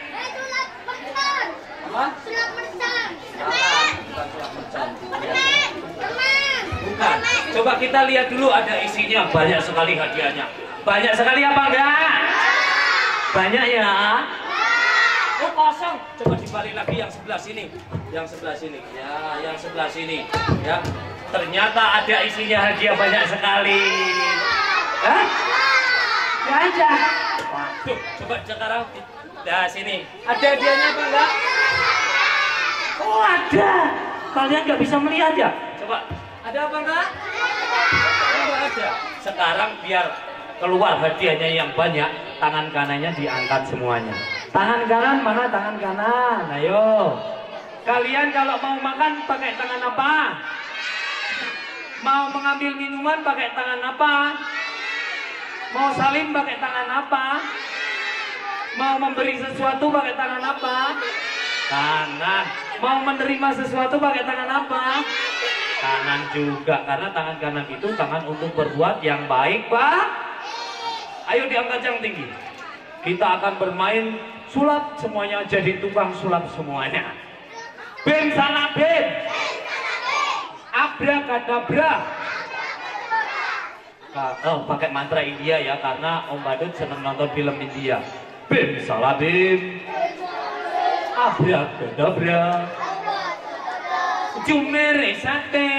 Apa? Sulap mercon. Salah, bukan sulap mercon. Ya. Teman. Bukan. Coba kita lihat dulu ada isinya. Banyak sekali hadiahnya. Banyak sekali apa enggak? Banyak ya. Oh kosong. Coba dibalik lagi yang sebelah sini. Yang sebelah sini. Ya, yang sebelah sini. Ya. Ternyata ada isinya hadiah banyak sekali. Hah? Gak ada. Tuh, coba sekarang. Nah, sini. Ada hadiahnya apa enggak? Oh ada. Kalian nggak bisa melihat ya? Coba. Ada apa enggak? Enggak ada. Sekarang biar keluar hadiahnya yang banyak, tangan kanannya diangkat semuanya. Tangan kanan mana tangan kanan? Ayo. Kalian kalau mau makan pakai tangan apa? Mau mengambil minuman pakai tangan apa? Mau salim pakai tangan apa? Mau memberi sesuatu pakai tangan apa? Kanan. Mau menerima sesuatu pakai tangan apa? Kanan juga, karena tangan kanan itu tangan untuk berbuat yang baik, Pak. Ayo diangkat yang tinggi. Kita akan bermain sulap, semuanya jadi tukang sulap semuanya. Bim salah bim. Abrakadabra. Oh, pakai mantra India ya, karena Om Badut senang nonton film India. Bim salah bim. Abrakadabra. Jumere sate.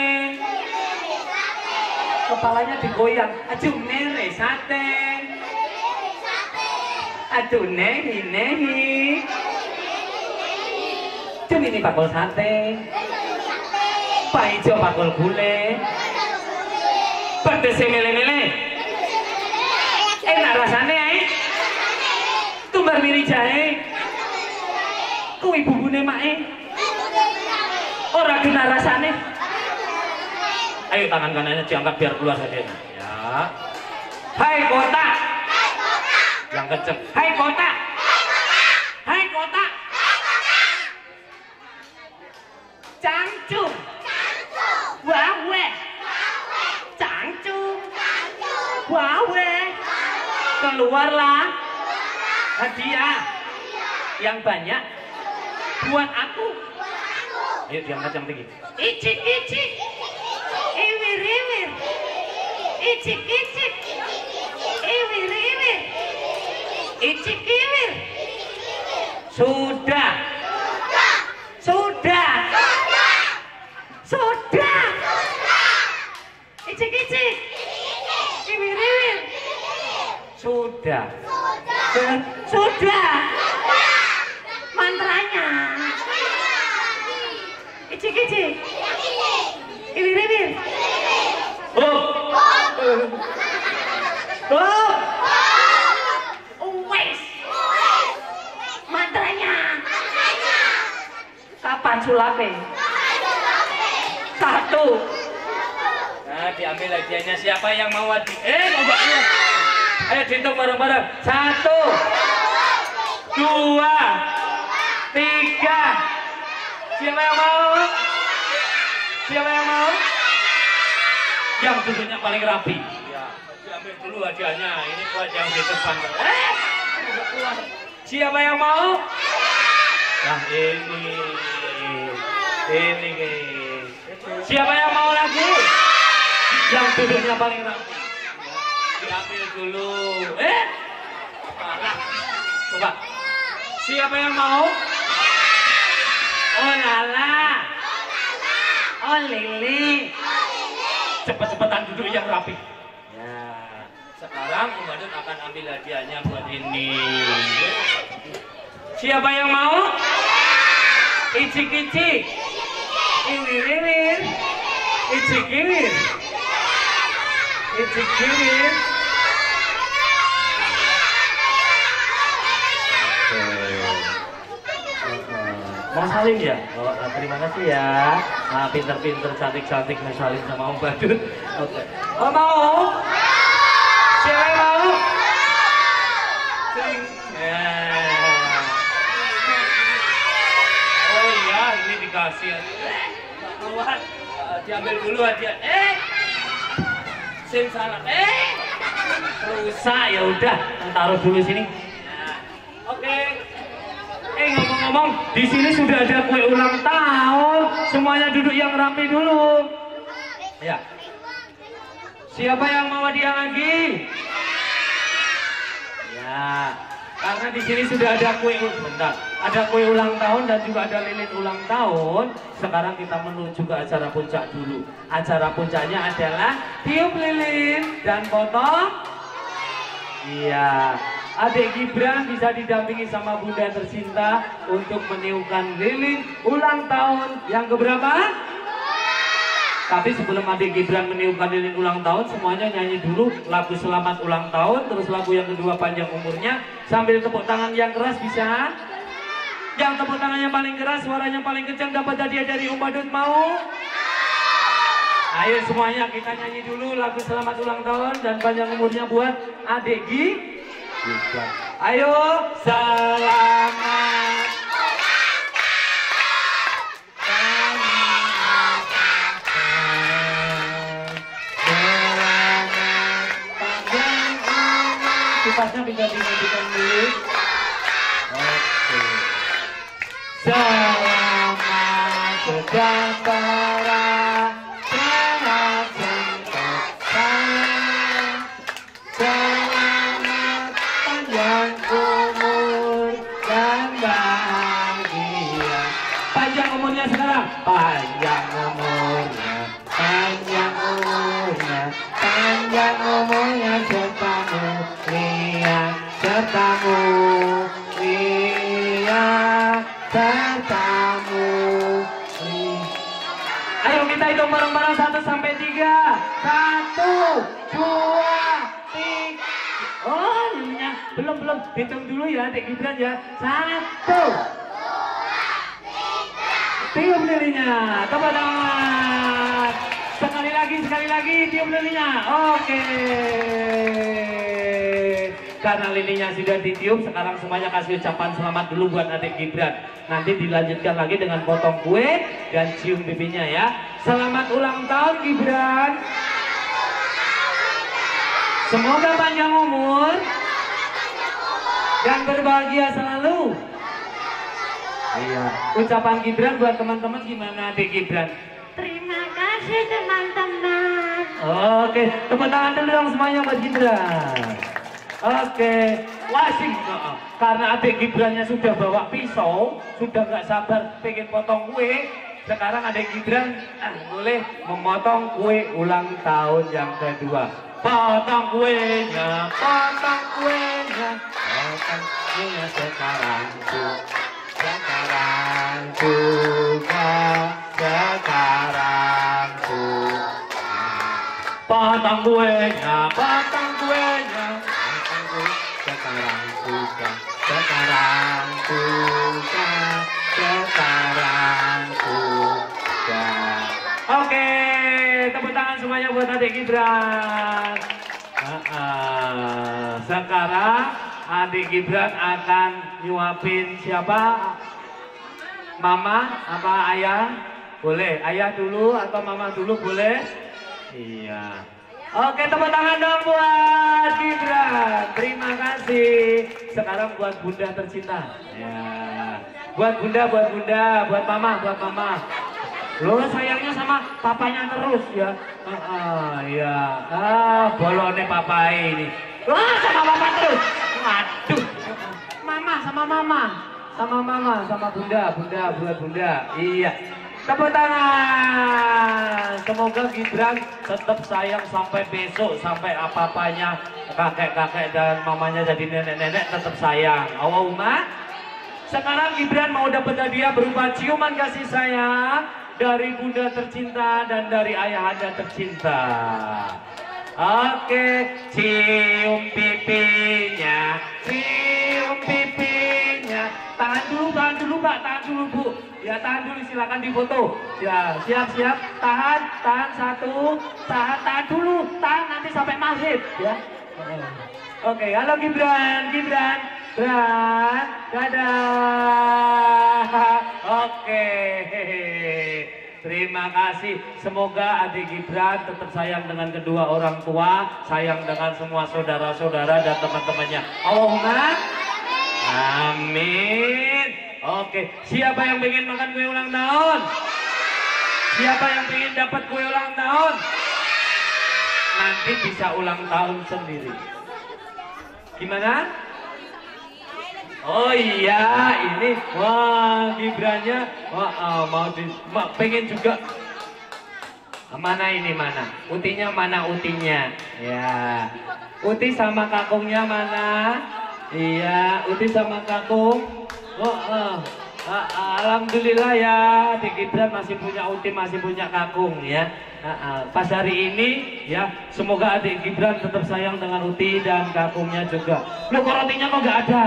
Kepalanya digoyang. Jumere sate. Aduh nehi nehi. Cuma ini bakul sate. Pak Ijo bakul gulai. Pedesnya mele-mele. Enak rasanya tumbar miri jahe. Kuwi bubune mae. Ora kena rasane. Ayo tangan kanannya diangkat biar keluar saja. Ya. Hai kota. Yang kenceng. Hai kota. Hai kota. Cangcung. Wawe. Cangcung. Wawe. Keluarlah hadiah yang banyak buat aku. Ayo diangkat yang tinggi. Icik icik. Iwir iwir. Icik icik. Iwir iwir. Icik iwir. Sudah. Sudah. Sudah. Icik icik. Iwir iwir. Sudah. Sudah. Mantranya. Icik icik. Iwir iwir. Oh. Oh. Wes. Mantranya. Kapan sulapnya? Satu. Nah, diambil hadiahnya. Siapa yang mau hadiah? Enggak. Ayo dihitung bareng-bareng. 1, 2, 3. Siapa yang mau? Siapa yang mau? Yang duduknya paling rapi. Ya, diambil dulu hadiahnya. Ini buat yang di depan. Siapa yang mau? Nah ini. Siapa yang mau lagi? Yang duduknya paling rapi. Diambil dulu. Parah. Coba. Siapa yang mau? Oh lala. Oh lele. Cepet-cepetan duduk yang rapi. Ya. Sekarang Om Badut akan ambil hadiahnya buat ini. Siapa yang mau? Icik-icik. Iwir-iwir. Icik-iwir. Icik-iwir. Mau salim ya? Oh, terima kasih ya. Nah, pinter-pinter, cantik-cantik mau salim sama Om Badut. Oke. Oh mau? Siapa yang mau? dikasih. Nggak keluar. Diambil dulu hadiah. Sim salah. Rusak ya udah, taruh dulu sini. Nah, Oke. Ngomong-ngomong, di sini sudah ada kue ulang tahun. Semuanya duduk yang rapi dulu. Ya. Siapa yang mau hadiah lagi? Ya. Karena di sini sudah ada kue, bentar, ada kue ulang tahun dan juga ada lilin ulang tahun. Sekarang kita menuju ke acara puncak dulu. Acara puncaknya adalah tiup lilin dan potong. Iya. Adik Gibran bisa didampingi sama Bunda tercinta untuk meniupkan lilin ulang tahun yang keberapa? Tapi sebelum adik Gibran meniupkan lilin ulang tahun, semuanya nyanyi dulu lagu selamat ulang tahun, terus lagu yang kedua panjang umurnya, sambil tepuk tangan yang keras bisa? Yang tepuk tangannya paling keras, suaranya paling kencang dapat hadiah dari Om Badut, mau? Ayo semuanya kita nyanyi dulu lagu selamat ulang tahun dan panjang umurnya buat adik Gibran. Ayo selamat. Kipasnya bisa dimatikan dulu. Oke. Selamat sejahtera, selamat sentosa, selamat panjang umur dan bahagia. Panjang umurnya sekarang. Panjang umurnya, panjang umurnya, panjang umurnya sertamu lihat, sertamu lihat, sertamu lihat. Ayo kita hitung bareng-bareng 1 sampai 3. 1, 2, 3. Oh, nyanyinya belum hitung dulu ya, Adik Gibran ya. 1. Tiup lilinnya, tepuk tangan. Sekali lagi tiup lilinnya. Oke. Karena lilinnya sudah ditiup, sekarang semuanya kasih ucapan selamat dulu buat adik Gibran. Nanti dilanjutkan lagi dengan potong kue dan cium pipinya ya. Selamat ulang tahun Gibran. Semoga panjang umur dan berbahagia selalu. Iya. Ucapan Gibran buat teman-teman gimana adik Gibran? Terima kasih teman-teman. Oke, tepuk tangan dulu dong semuanya buat Gibran. Oke, wasing. Karena adik Gibrannya sudah bawa pisau, sudah nggak sabar pengen potong kue. Sekarang adik Gibran boleh memotong kue ulang tahun yang kedua. Potong kuenya, potong kuenya, potong kuenya sekarang juga, sekarang juga, sekarang juga. Potong kuenya, potong kuenya. Sekarang juga, sekarang juga, sekarang juga. Oke, tepuk tangan semuanya buat adik Gibran. Sekarang adik Gibran akan nyuapin siapa? Mama apa ayah? Boleh, ayah dulu atau mama dulu boleh? Iya. Oke, tepuk tangan dong buat Gibran. Terima kasih. Sekarang buat Bunda tercinta. Ya. Buat Bunda, buat Mama, Lo sayangnya sama papanya terus ya. Ya. Bolone papa ini. Wah, sama papa terus. Aduh. Mama sama Mama. Sama Bunda, buat Bunda. Iya. Tepuk tangan. Semoga Gibran tetap sayang sampai besok, sampai apa-apanya kakek-kakek dan mamanya jadi nenek-nenek tetap sayang. Allahumma. Sekarang Gibran mau dapat hadiah berupa ciuman kasih sayang dari Bunda tercinta dan dari ayah anda tercinta. Oke, cium pipinya, cium pipinya. Tahan dulu Pak, tahan dulu Bu. Ya tahan dulu, silakan difoto. Ya siap, tahan 1, tahan dulu, tahan nanti sampai maghrib ya. Oke, halo Gibran, dadah. Oke. Terima kasih. Semoga adik Gibran tetap sayang dengan kedua orang tua, sayang dengan semua saudara-saudara dan teman-temannya. Allahumma amin. Oke, siapa yang ingin makan kue ulang tahun? Siapa yang ingin dapat kue ulang tahun? Nanti bisa ulang tahun sendiri. Gimana? Oh iya, ini wah Gibrannya pengen juga. Mana ini mana? Utinya mana utinya? Ya, Uti sama kakungnya mana? Iya, Uti sama kakung. Alhamdulillah ya, adik Gibran masih punya Uti, masih punya kakung ya. Pas hari ini ya, semoga adik Gibran tetap sayang dengan Uti dan kakungnya juga. Loh, kok rotinya kok nggak ada?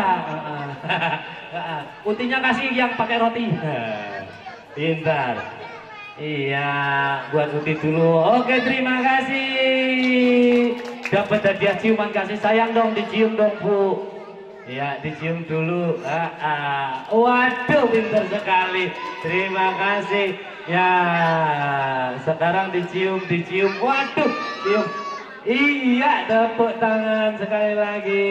Utinya kasih yang pakai roti. Pintar. Iya, buat Uti dulu. Oke, terima kasih. Dapat hadiah ciuman kasih sayang dong, dicium dong Bu. Ya, dicium dulu. Waduh, pintar sekali. Terima kasih. Ya, sekarang dicium. Waduh, cium. Iya, tepuk tangan sekali lagi.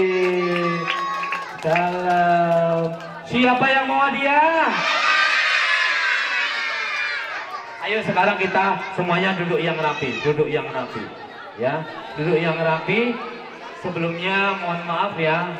Salam. Siapa yang mau hadiah? Ayo sekarang kita semuanya duduk yang rapi, ya, duduk yang rapi. Sebelumnya mohon maaf ya.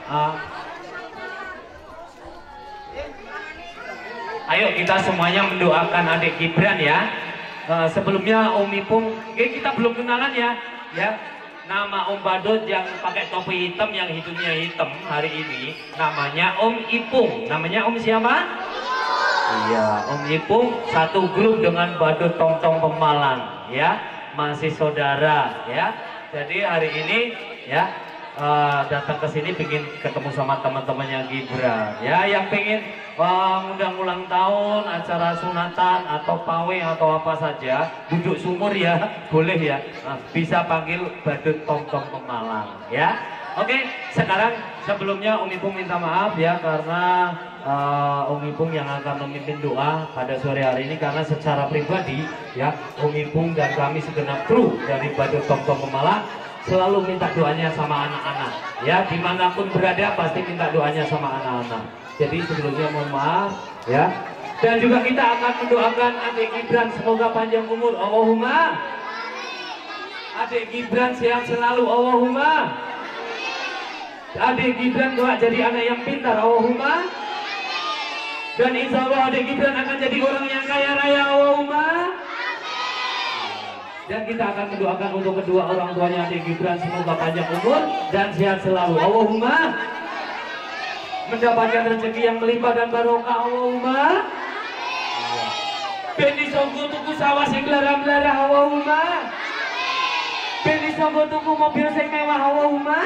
Ayo kita semuanya mendoakan adik Gibran ya. Sebelumnya Om Ipung, kita belum kenalan ya. Nama Om Badut yang pakai topi hitam yang hidungnya hitam hari ini namanya Om Ipung. Namanya Om siapa? Iya, Om Ipung satu grup dengan Badut Tongtong Pemalang ya. Masih saudara ya. Jadi hari ini ya datang ke sini pengen ketemu sama teman-temannya Gibran ya, yang pengen undang ulang tahun, acara sunatan atau pawai atau apa saja, duduk sumur ya, boleh ya, bisa panggil Badut Tongtong Pemalang ya. Oke, sekarang sebelumnya Om Ipung minta maaf ya, karena Om Ipung yang akan memimpin doa pada sore hari ini, karena secara pribadi ya Om Ipung dan kami segenap kru dari Badut Tongtong Pemalang selalu minta doanya sama anak-anak ya, dimanapun berada pasti minta doanya sama anak-anak. Jadi sebelumnya mohon maaf ya, dan juga kita akan mendoakan adik Gibran semoga panjang umur, Allahumma. Adik Gibran sehat selalu, Allahumma. Adik Gibran doa jadi anak yang pintar, Allahumma. Dan insya Allah adik Gibran akan jadi orang yang kaya raya, Allahumma. Dan kita akan mendoakan untuk kedua orang tuanya adik Gibran semoga panjang umur dan sehat selalu, Allahumma. Mendapatkan rezeki yang melimpah dan barokah, Allahumma. Ben iso tuku sawah sing larang-larang, Allahumma. Ben iso tuku mobil sing mewah, Allahumma.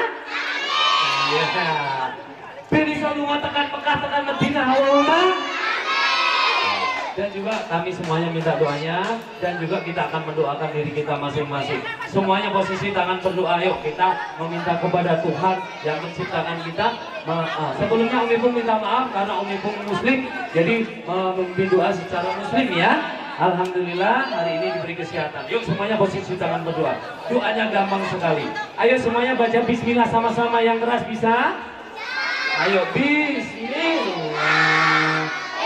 Ben iso lunga tekan Mekah tekan Madinah, Allahumma. Dan juga kami semuanya minta doanya, dan juga kita akan mendoakan diri kita masing-masing. Semuanya posisi tangan berdoa, yuk kita meminta kepada Tuhan yang menciptakan kita. Sebelumnya Om Ipung minta maaf karena Om Ipung Muslim, jadi memimpin doa secara Muslim ya. Alhamdulillah hari ini diberi kesehatan. Yuk semuanya posisi tangan berdoa. Doanya gampang sekali. Ayo semuanya baca Bismillah sama-sama yang keras, bisa? Ayo Bismillah.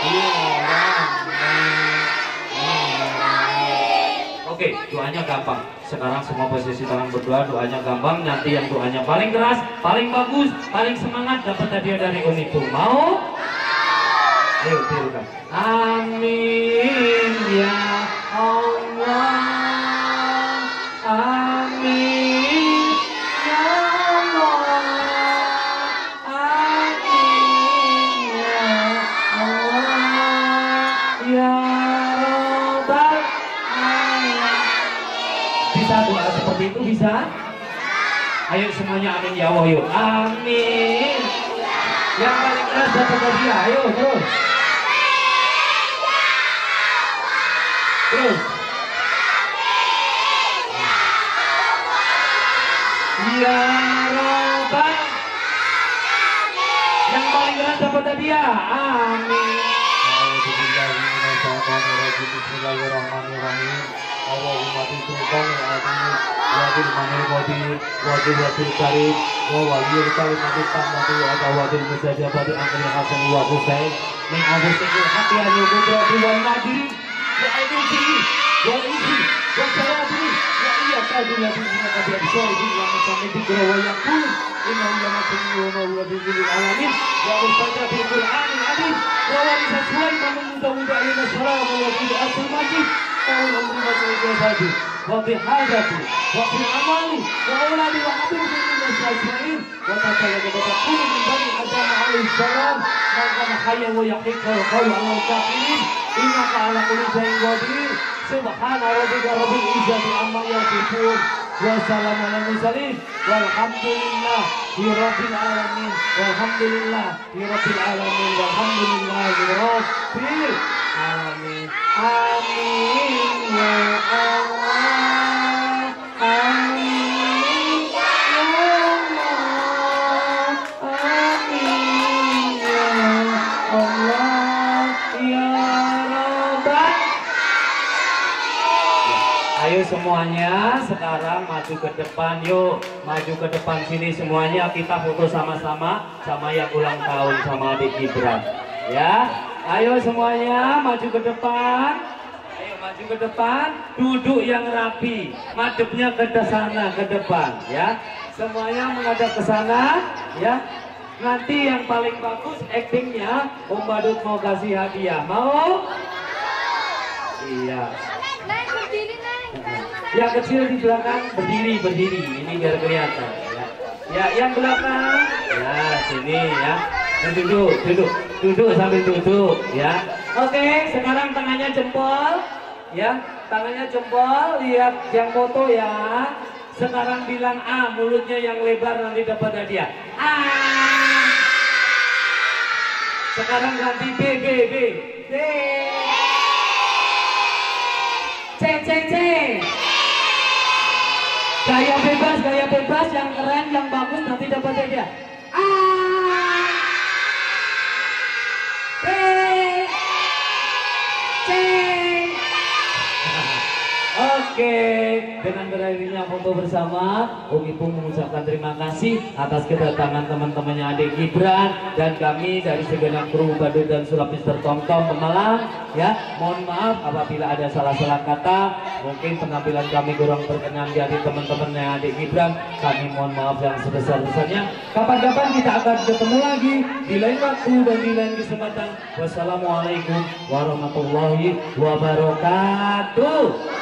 Oke, doanya gampang. Sekarang semua posisi tangan berdoa, doanya gampang. Nanti yang doanya paling keras, paling bagus, paling semangat dapat hadiah dari Om Ipung. Mau? Ayo tirukan. Amin ya Allah. Amin ya Allah. Amin ya Allah. Ya Rabbal Alamin. Bisa doa seperti itu, bisa? Ayo semuanya amin ya Allah, yuk. Amin. Yang paling keras dapat hadiah, ayo terus. Terus. Ya Rabbal. Yang paling keras dapat hadiah. Amin. Syaitonirrajim. Bismillahirrahmanirrahim. Allahumma bisultan wadil manil wadil karim wa waliyul karim matitam wadil musajabati angkri hasan wa husain min abusikul hati anil kudrati wal madiri wa aidilti wa isi wa salatini wa iya kadulati minaka biabsorihi wa masamid dikra wa yakun inna ulamakum wa huwa bizil alamin wa mustajabul qur'anil adim wa walisa sulaiman muda ila salam wa fi asr majid wa umri وبحاجتي وبعملي وأولادي وحبيبي من الشاكرين وتكلم وتقول من بني آدم عليه السلام ما كان حيا ويحق القول على الكافرين إنك على كل شيء قدير سبحان ربك رب العزة عما يصفون وسلام على المرسلين والحمد لله رب العالمين والحمد لله رب العالمين والحمد لله رب العالمين آمين يا الله آمين يا الله آمين يا الله ya Rabbal. Ayo semuanya sekarang maju ke depan, yuk maju ke depan sini semuanya, kita foto sama-sama sama yang ulang tahun sama adik Gibran ya. Ayo semuanya maju ke depan. Ayo maju ke depan, duduk yang rapi, madepnya ke sana ke depan ya. Semuanya menghadap ke sana ya. Nanti yang paling bagus actingnya Om Badut mau kasih hadiah. Mau? Iya. Neng, berdiri, Neng. Yang kecil di belakang berdiri ini biar kelihatan ya. Ya yang belakang ya sini ya. Duduk sambil duduk ya. Oke, sekarang tangannya jempol ya, tangannya jempol, lihat yang foto ya. Sekarang bilang A, mulutnya yang lebar nanti dapat hadiah. A. Sekarang ganti B. C. Gaya bebas yang keren, yang bagus nanti dapat hadiah. A. B. C. Oke, dengan berakhirnya foto bersama, Om Ipung mengucapkan terima kasih atas kedatangan teman-temannya adik Gibran dan kami dari segenap kru Badut dan Sulapis Tertomtom Pemalang ya. Mohon maaf apabila ada salah-salah kata, mungkin penampilan kami kurang berkenan di hati teman-temannya adik Gibran. Kami mohon maaf yang sebesar-besarnya. Kapan-kapan kita akan ketemu lagi di lain waktu dan di lain kesempatan. Wassalamualaikum warahmatullahi wabarakatuh.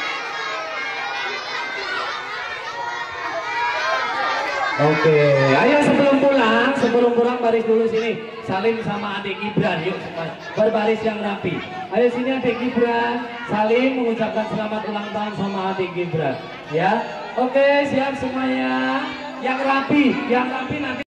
Oke, ayo sebelum pulang baris dulu sini, salim sama adik Gibran, yuk berbaris yang rapi. Ayo sini adik Gibran, salim mengucapkan selamat ulang tahun sama adik Gibran, ya. Oke, siap semuanya, yang rapi nanti.